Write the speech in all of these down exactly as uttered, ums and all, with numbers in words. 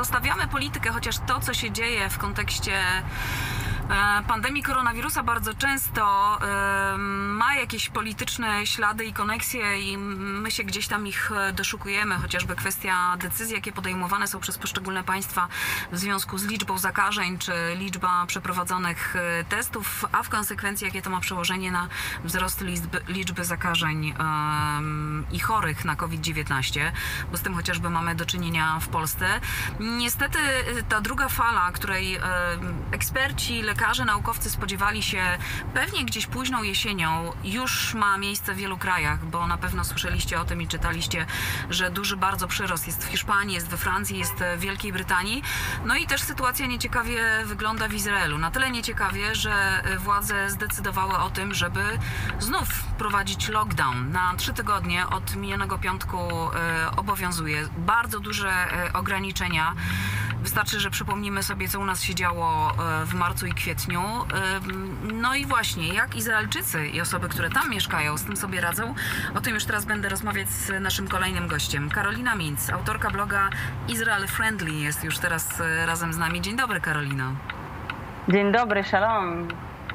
zostawiamy politykę, chociaż to, co się dzieje w kontekście pandemii koronawirusa bardzo często ma jakieś polityczne ślady i koneksje i my się gdzieś tam ich doszukujemy, chociażby kwestia decyzji, jakie podejmowane są przez poszczególne państwa w związku z liczbą zakażeń, czy liczba przeprowadzonych testów, a w konsekwencji jakie to ma przełożenie na wzrost liczby, liczby zakażeń i chorych na COVID dziewiętnaście, bo z tym chociażby mamy do czynienia w Polsce. Niestety ta druga fala, której eksperci, lekarze, naukowcy spodziewali się pewnie gdzieś późną jesienią, już ma miejsce w wielu krajach, bo na pewno słyszeliście o tym i czytaliście, że duży bardzo przyrost jest w Hiszpanii, jest we Francji, jest w Wielkiej Brytanii. No i też sytuacja nieciekawie wygląda w Izraelu. Na tyle nieciekawie, że władze zdecydowały o tym, żeby znów prowadzić lockdown. Na trzy tygodnie od minionego piątku obowiązuje bardzo duże ograniczenia. Wystarczy, że przypomnimy sobie, co u nas się działo w marcu i kwietniu. No i właśnie, jak Izraelczycy i osoby, które tam mieszkają, z tym sobie radzą, o tym już teraz będę rozmawiać z naszym kolejnym gościem. Karolina Mintz, autorka bloga Israel Friendly, jest już teraz razem z nami. Dzień dobry, Karolina. Dzień dobry, shalom.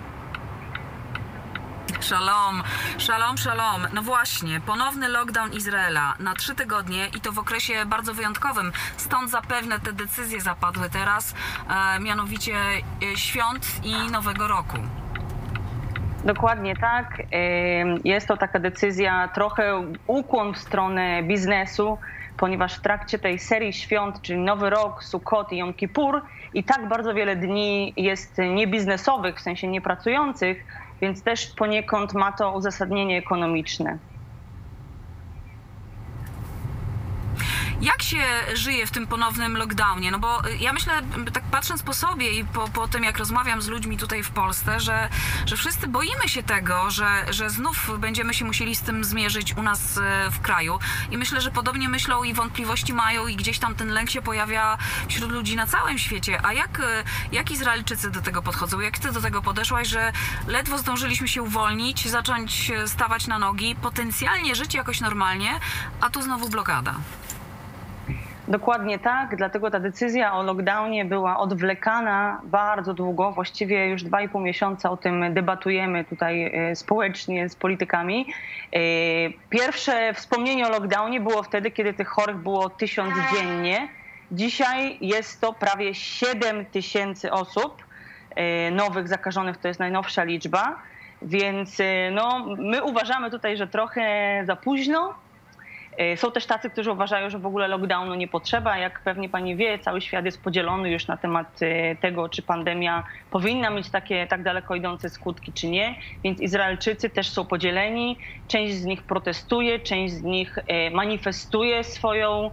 Shalom, shalom, shalom. No właśnie, ponowny lockdown Izraela na trzy tygodnie i to w okresie bardzo wyjątkowym. Stąd zapewne te decyzje zapadły teraz, e, mianowicie e, świąt i Nowego Roku. Dokładnie tak. Jest to taka decyzja, trochę ukłon w stronę biznesu, ponieważ w trakcie tej serii świąt, czyli Nowy Rok, Sukkot i Jom Kippur, i tak bardzo wiele dni jest niebiznesowych, w sensie niepracujących, więc też poniekąd ma to uzasadnienie ekonomiczne. Jak się żyje w tym ponownym lockdownie? No bo ja myślę, tak patrząc po sobie i po, po tym, jak rozmawiam z ludźmi tutaj w Polsce, że, że wszyscy boimy się tego, że, że znów będziemy się musieli z tym zmierzyć u nas w kraju. I myślę, że podobnie myślą i wątpliwości mają i gdzieś tam ten lęk się pojawia wśród ludzi na całym świecie. A jak, jak Izraelczycy do tego podchodzą? Jak ty do tego podeszłaś, że ledwo zdążyliśmy się uwolnić, zacząć stawać na nogi, potencjalnie żyć jakoś normalnie, a tu znowu blokada? Dokładnie tak, dlatego ta decyzja o lockdownie była odwlekana bardzo długo, właściwie już dwa i pół miesiąca o tym debatujemy tutaj społecznie z politykami. Pierwsze wspomnienie o lockdownie było wtedy, kiedy tych chorych było tysiąc dziennie. Dzisiaj jest to prawie siedem tysięcy osób nowych zakażonych, to jest najnowsza liczba, więc no, my uważamy tutaj, że trochę za późno. Są też tacy, którzy uważają, że w ogóle lockdownu nie potrzeba. Jak pewnie pani wie, cały świat jest podzielony już na temat tego, czy pandemia powinna mieć takie tak daleko idące skutki, czy nie. Więc Izraelczycy też są podzieleni. Część z nich protestuje, część z nich manifestuje swoją,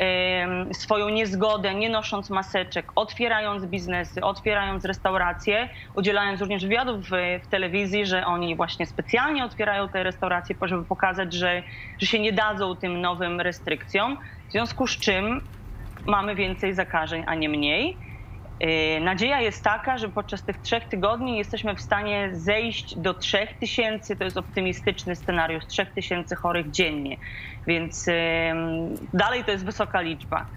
swoją niezgodę, nie nosząc maseczek, otwierając biznesy, otwierając restauracje, udzielając również wywiadów w, w telewizji, że oni właśnie specjalnie otwierają te restauracje, żeby pokazać, że, że się nie dadzą tym nowym restrykcjom, w związku z czym mamy więcej zakażeń, a nie mniej. Nadzieja jest taka, że podczas tych trzech tygodni jesteśmy w stanie zejść do trzech tysięcy, to jest optymistyczny scenariusz, trzech tysięcy chorych dziennie, więc dalej to jest wysoka liczba.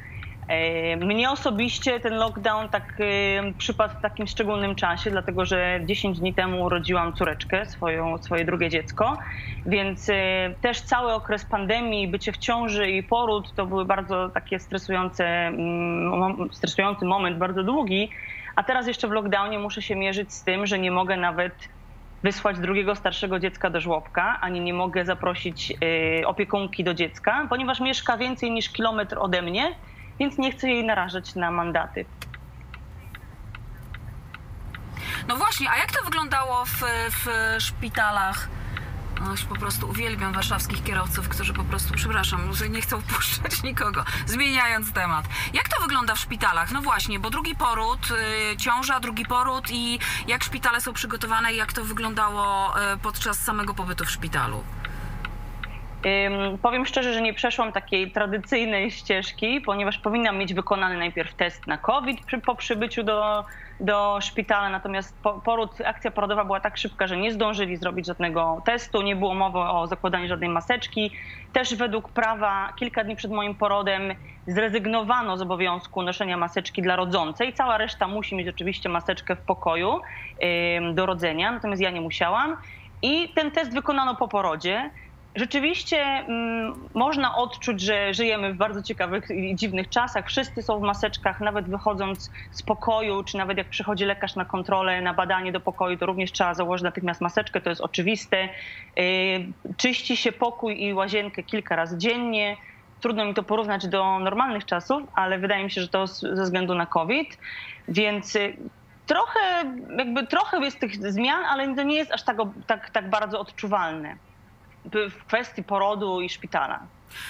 Mnie osobiście ten lockdown tak przypadł w takim szczególnym czasie, dlatego że dziesięć dni temu urodziłam córeczkę, swoją, swoje drugie dziecko, więc też cały okres pandemii, bycie w ciąży i poród to były bardzo takie stresujące, stresujący moment, bardzo długi, a teraz jeszcze w lockdownie muszę się mierzyć z tym, że nie mogę nawet wysłać drugiego starszego dziecka do żłobka, ani nie mogę zaprosić opiekunki do dziecka, ponieważ mieszka więcej niż kilometr ode mnie, więc nie chcę jej narażać na mandaty. No właśnie, a jak to wyglądało w, w szpitalach? No, po prostu uwielbiam warszawskich kierowców, którzy po prostu, przepraszam, że nie chcą wpuszczać nikogo, zmieniając temat. Jak to wygląda w szpitalach? No właśnie, bo drugi poród, y, ciąża, drugi poród i jak szpitale są przygotowane i jak to wyglądało y, podczas samego pobytu w szpitalu? Ym, powiem szczerze, że nie przeszłam takiej tradycyjnej ścieżki, ponieważ powinnam mieć wykonany najpierw test na COVID przy, po przybyciu do, do szpitala, natomiast po, poród, akcja porodowa była tak szybka, że nie zdążyli zrobić żadnego testu, nie było mowy o zakładaniu żadnej maseczki. Też według prawa kilka dni przed moim porodem zrezygnowano z obowiązku noszenia maseczki dla rodzącej. Cała reszta musi mieć oczywiście maseczkę w pokoju ym, do rodzenia, natomiast ja nie musiałam. I ten test wykonano po porodzie. Rzeczywiście mm, można odczuć, że żyjemy w bardzo ciekawych i dziwnych czasach. Wszyscy są w maseczkach, nawet wychodząc z pokoju, czy nawet jak przychodzi lekarz na kontrolę, na badanie do pokoju, to również trzeba założyć natychmiast maseczkę, to jest oczywiste. Yy, czyści się pokój i łazienkę kilka razy dziennie. Trudno mi to porównać do normalnych czasów, ale wydaje mi się, że to ze względu na COVID. Więc yy, trochę, jakby trochę jest tych zmian, ale to nie jest aż tak, tak, tak bardzo odczuwalne w kwestii porodu i szpitala.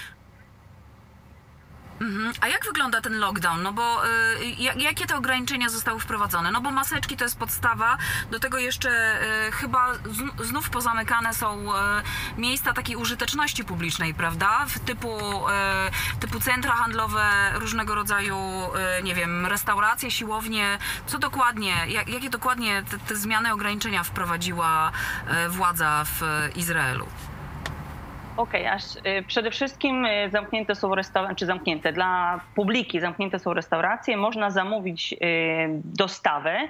Mhm. A jak wygląda ten lockdown? No bo y, jak, jakie te ograniczenia zostały wprowadzone? No bo maseczki to jest podstawa, do tego jeszcze y, chyba z, znów pozamykane są y, miejsca takiej użyteczności publicznej, prawda? W typu, y, typu centra handlowe, różnego rodzaju, y, nie wiem, restauracje, siłownie. Co dokładnie, jak, jakie dokładnie te, te zmiany, ograniczenia wprowadziła y, władza w y, Izraelu? Okej, okay, aż y, przede wszystkim y, zamknięte są restauracje, czy zamknięte dla publiki, zamknięte są restauracje, można zamówić y, dostawę.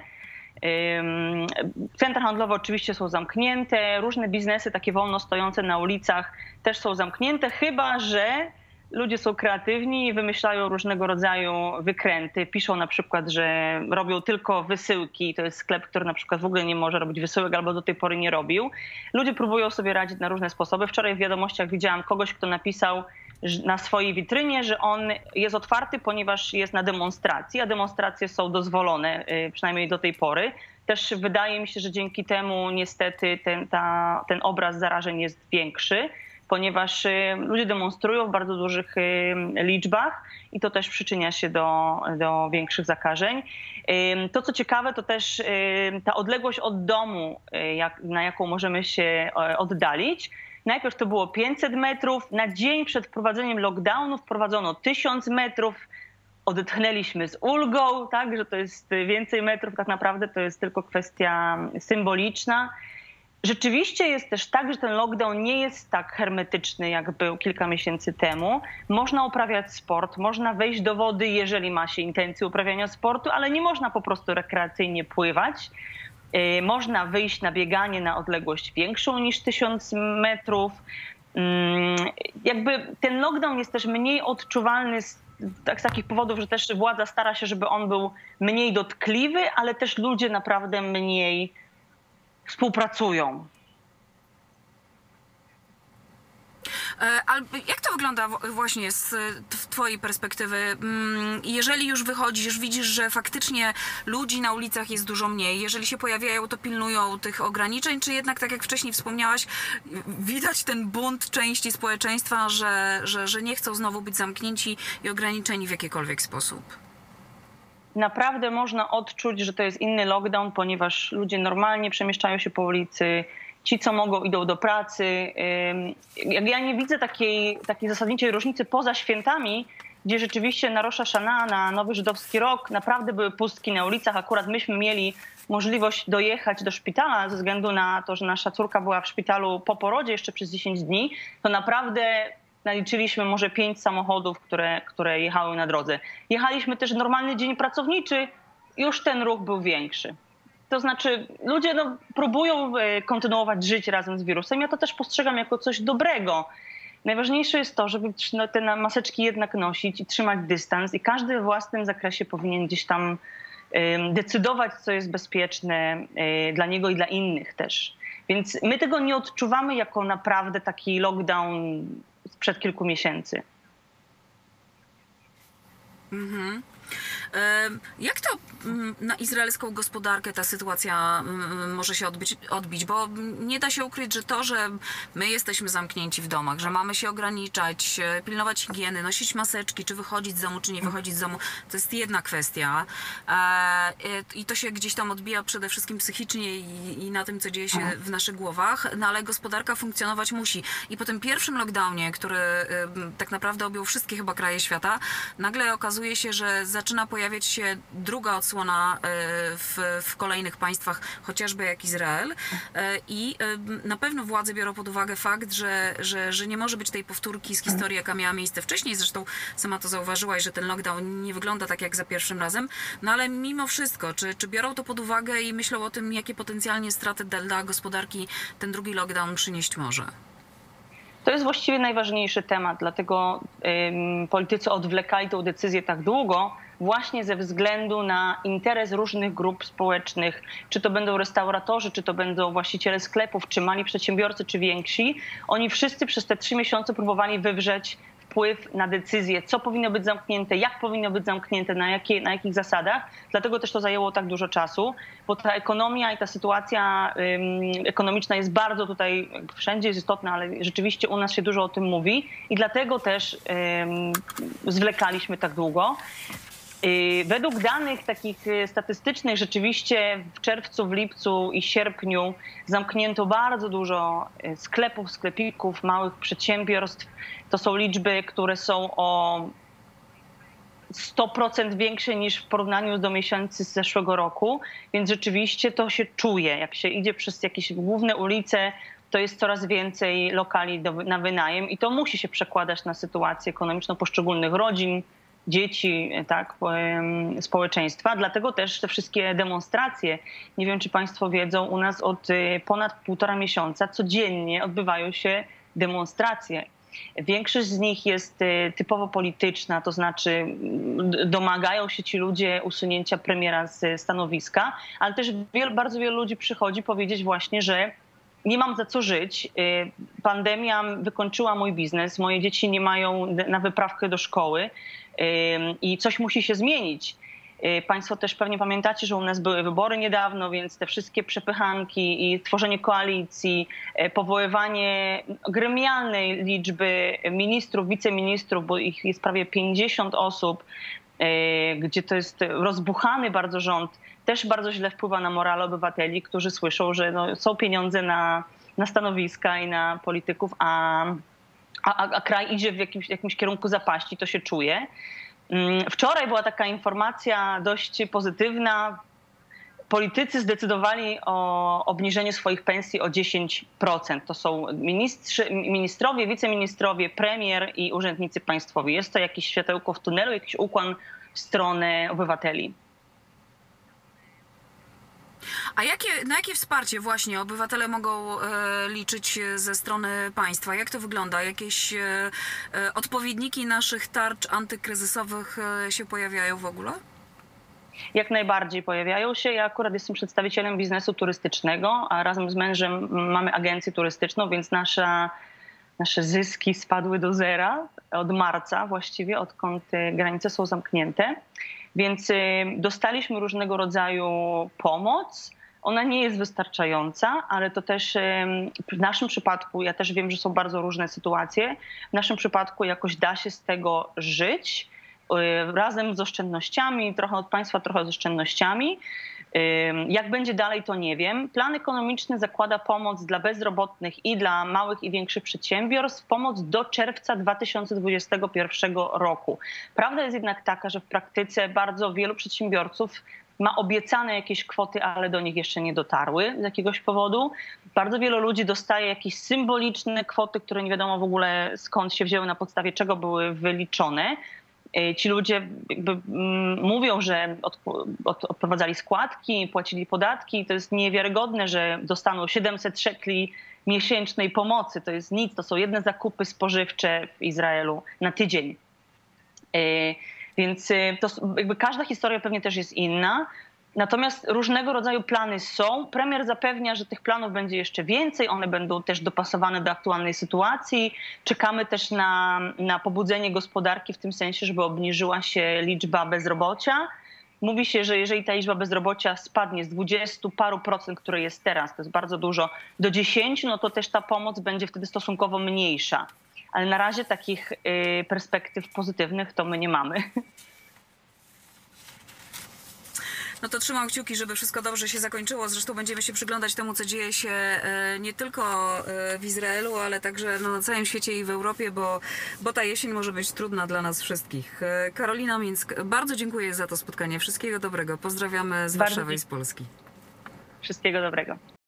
Centra handlowe oczywiście są zamknięte, różne biznesy takie wolno stojące na ulicach też są zamknięte, chyba że ludzie są kreatywni i wymyślają różnego rodzaju wykręty. Piszą na przykład, że robią tylko wysyłki. To jest sklep, który na przykład w ogóle nie może robić wysyłek albo do tej pory nie robił. Ludzie próbują sobie radzić na różne sposoby. Wczoraj w wiadomościach widziałam kogoś, kto napisał na swojej witrynie, że on jest otwarty, ponieważ jest na demonstracji, a demonstracje są dozwolone, przynajmniej do tej pory. Też wydaje mi się, że dzięki temu niestety ten, ta, ten obraz zarażeń jest większy, ponieważ ludzie demonstrują w bardzo dużych liczbach i to też przyczynia się do, do większych zakażeń. To, co ciekawe, to też ta odległość od domu, jak, na jaką możemy się oddalić. Najpierw to było pięćset metrów, na dzień przed wprowadzeniem lockdownu wprowadzono tysiąc metrów. Odetchnęliśmy z ulgą, tak, że to jest więcej metrów, tak naprawdę to jest tylko kwestia symboliczna. Rzeczywiście jest też tak, że ten lockdown nie jest tak hermetyczny, jak był kilka miesięcy temu. Można uprawiać sport, można wejść do wody, jeżeli ma się intencję uprawiania sportu, ale nie można po prostu rekreacyjnie pływać. Yy, można wyjść na bieganie na odległość większą niż tysiąc metrów. Yy, jakby ten lockdown jest też mniej odczuwalny z, tak, z takich powodów, że też władza stara się, żeby on był mniej dotkliwy, ale też ludzie naprawdę mniej współpracują. Ale jak to wygląda właśnie z twojej perspektywy? Jeżeli już wychodzisz, widzisz, że faktycznie ludzi na ulicach jest dużo mniej, jeżeli się pojawiają, to pilnują tych ograniczeń, czy jednak, tak jak wcześniej wspomniałaś, widać ten bunt części społeczeństwa, że, że, że nie chcą znowu być zamknięci i ograniczeni w jakikolwiek sposób? Naprawdę można odczuć, że to jest inny lockdown, ponieważ ludzie normalnie przemieszczają się po ulicy, ci co mogą idą do pracy. Ja nie widzę takiej, takiej zasadniczej różnicy poza świętami, gdzie rzeczywiście na Rosh Hashanah, na Nowy Żydowski Rok naprawdę były pustki na ulicach. Akurat myśmy mieli możliwość dojechać do szpitala ze względu na to, że nasza córka była w szpitalu po porodzie jeszcze przez dziesięć dni. To naprawdę naliczyliśmy może pięć samochodów, które, które jechały na drodze. Jechaliśmy też normalny dzień pracowniczy, już ten ruch był większy. To znaczy ludzie no, próbują kontynuować żyć razem z wirusem. Ja to też postrzegam jako coś dobrego. Najważniejsze jest to, żeby te maseczki jednak nosić i trzymać dystans i każdy we własnym zakresie powinien gdzieś tam decydować, co jest bezpieczne dla niego i dla innych też. Więc my tego nie odczuwamy jako naprawdę taki lockdown sprzed kilku miesięcy. Mhm. Jak to na izraelską gospodarkę ta sytuacja może się odbić, odbić? Bo nie da się ukryć, że to, że my jesteśmy zamknięci w domach, że mamy się ograniczać, pilnować higieny, nosić maseczki, czy wychodzić z domu, czy nie wychodzić z domu, to jest jedna kwestia. I to się gdzieś tam odbija przede wszystkim psychicznie i, i na tym, co dzieje się w naszych głowach, no ale gospodarka funkcjonować musi. I po tym pierwszym lockdownie, który tak naprawdę objął wszystkie chyba kraje świata, nagle okazuje się, że zaczyna pojawiać się druga odsłona w, w kolejnych państwach, chociażby jak Izrael. I na pewno władze biorą pod uwagę fakt, że, że, że nie może być tej powtórki z historii, jaka miała miejsce wcześniej. Zresztą sama to zauważyłaś, że ten lockdown nie wygląda tak jak za pierwszym razem. No ale mimo wszystko, czy, czy biorą to pod uwagę i myślą o tym, jakie potencjalnie straty dla gospodarki ten drugi lockdown przynieść może? To jest właściwie najważniejszy temat, dlatego ym, politycy odwlekali tę decyzję tak długo, właśnie ze względu na interes różnych grup społecznych, czy to będą restauratorzy, czy to będą właściciele sklepów, czy mali przedsiębiorcy, czy więksi. Oni wszyscy przez te trzy miesiące próbowali wywrzeć wpływ na decyzję, co powinno być zamknięte, jak powinno być zamknięte, na, jakie, na jakich zasadach. Dlatego też to zajęło tak dużo czasu, bo ta ekonomia i ta sytuacja ym, ekonomiczna jest bardzo tutaj, wszędzie jest istotna, ale rzeczywiście u nas się dużo o tym mówi i dlatego też ym, zwlekaliśmy tak długo. Według danych takich statystycznych rzeczywiście w czerwcu, w lipcu i sierpniu zamknięto bardzo dużo sklepów, sklepików, małych przedsiębiorstw. To są liczby, które są o sto procent większe niż w porównaniu do miesięcy z zeszłego roku, więc rzeczywiście to się czuje. Jak się idzie przez jakieś główne ulice, to jest coraz więcej lokali do, na wynajem i to musi się przekładać na sytuację ekonomiczną poszczególnych rodzin, dzieci, tak, społeczeństwa. Dlatego też te wszystkie demonstracje, nie wiem czy Państwo wiedzą, u nas od ponad półtora miesiąca codziennie odbywają się demonstracje. Większość z nich jest typowo polityczna, to znaczy domagają się ci ludzie usunięcia premiera z stanowiska, ale też wielu, bardzo wielu ludzi przychodzi powiedzieć właśnie, że nie mam za co żyć, pandemia wykończyła mój biznes, moje dzieci nie mają na wyprawkę do szkoły i coś musi się zmienić. Państwo też pewnie pamiętacie, że u nas były wybory niedawno, więc te wszystkie przepychanki i tworzenie koalicji, powoływanie gremialnej liczby ministrów, wiceministrów, bo ich jest prawie pięćdziesiąt osób, gdzie to jest rozbuchany bardzo rząd, też bardzo źle wpływa na morale obywateli, którzy słyszą, że no, są pieniądze na, na stanowiska i na polityków, a, a, a kraj idzie w jakimś, jakimś kierunku zapaści, to się czuje. Wczoraj była taka informacja dość pozytywna. Politycy zdecydowali o obniżeniu swoich pensji o dziesięć procent. To są ministrzy, ministrowie, wiceministrowie, premier i urzędnicy państwowi. Jest to jakieś światełko w tunelu, jakiś ukłon w stronę obywateli. A jakie, na jakie wsparcie właśnie obywatele mogą e, liczyć ze strony państwa? Jak to wygląda? Jakieś e, e, odpowiedniki naszych tarcz antykryzysowych e, się pojawiają w ogóle? Jak najbardziej pojawiają się. Ja akurat jestem przedstawicielem biznesu turystycznego, a razem z mężem mamy agencję turystyczną, więc nasza, nasze zyski spadły do zera od marca właściwie, odkąd granice są zamknięte. Więc dostaliśmy różnego rodzaju pomoc. Ona nie jest wystarczająca, ale to też w naszym przypadku, ja też wiem, że są bardzo różne sytuacje, w naszym przypadku jakoś da się z tego żyć razem z oszczędnościami, trochę od państwa, trochę z oszczędnościami. Jak będzie dalej, to nie wiem. Plan ekonomiczny zakłada pomoc dla bezrobotnych i dla małych i większych przedsiębiorstw, pomoc do czerwca dwa tysiące dwudziestego pierwszego roku. Prawda jest jednak taka, że w praktyce bardzo wielu przedsiębiorców ma obiecane jakieś kwoty, ale do nich jeszcze nie dotarły z jakiegoś powodu. Bardzo wielu ludzi dostaje jakieś symboliczne kwoty, które nie wiadomo w ogóle skąd się wzięły, na podstawie czego były wyliczone. Ci ludzie jakby mówią, że od, od, odprowadzali składki, płacili podatki. To jest niewiarygodne, że dostaną siedemset szekli miesięcznej pomocy. To jest nic, to są jedne zakupy spożywcze w Izraelu na tydzień. Więc to jakby każda historia pewnie też jest inna. Natomiast różnego rodzaju plany są. Premier zapewnia, że tych planów będzie jeszcze więcej. One będą też dopasowane do aktualnej sytuacji. Czekamy też na, na pobudzenie gospodarki w tym sensie, żeby obniżyła się liczba bezrobocia. Mówi się, że jeżeli ta liczba bezrobocia spadnie z dwudziestu paru procent, które jest teraz, to jest bardzo dużo, do dziesięciu, no to też ta pomoc będzie wtedy stosunkowo mniejsza. Ale na razie takich y, perspektyw pozytywnych to my nie mamy. No to trzymam kciuki, żeby wszystko dobrze się zakończyło. Zresztą będziemy się przyglądać temu, co dzieje się e, nie tylko e, w Izraelu, ale także no, na całym świecie i w Europie, bo, bo ta jesień może być trudna dla nas wszystkich. E, Karolina Mińsk, bardzo dziękuję za to spotkanie. Wszystkiego dobrego. Pozdrawiamy z Bardzo Warszawy i z Polski. Wszystkiego dobrego.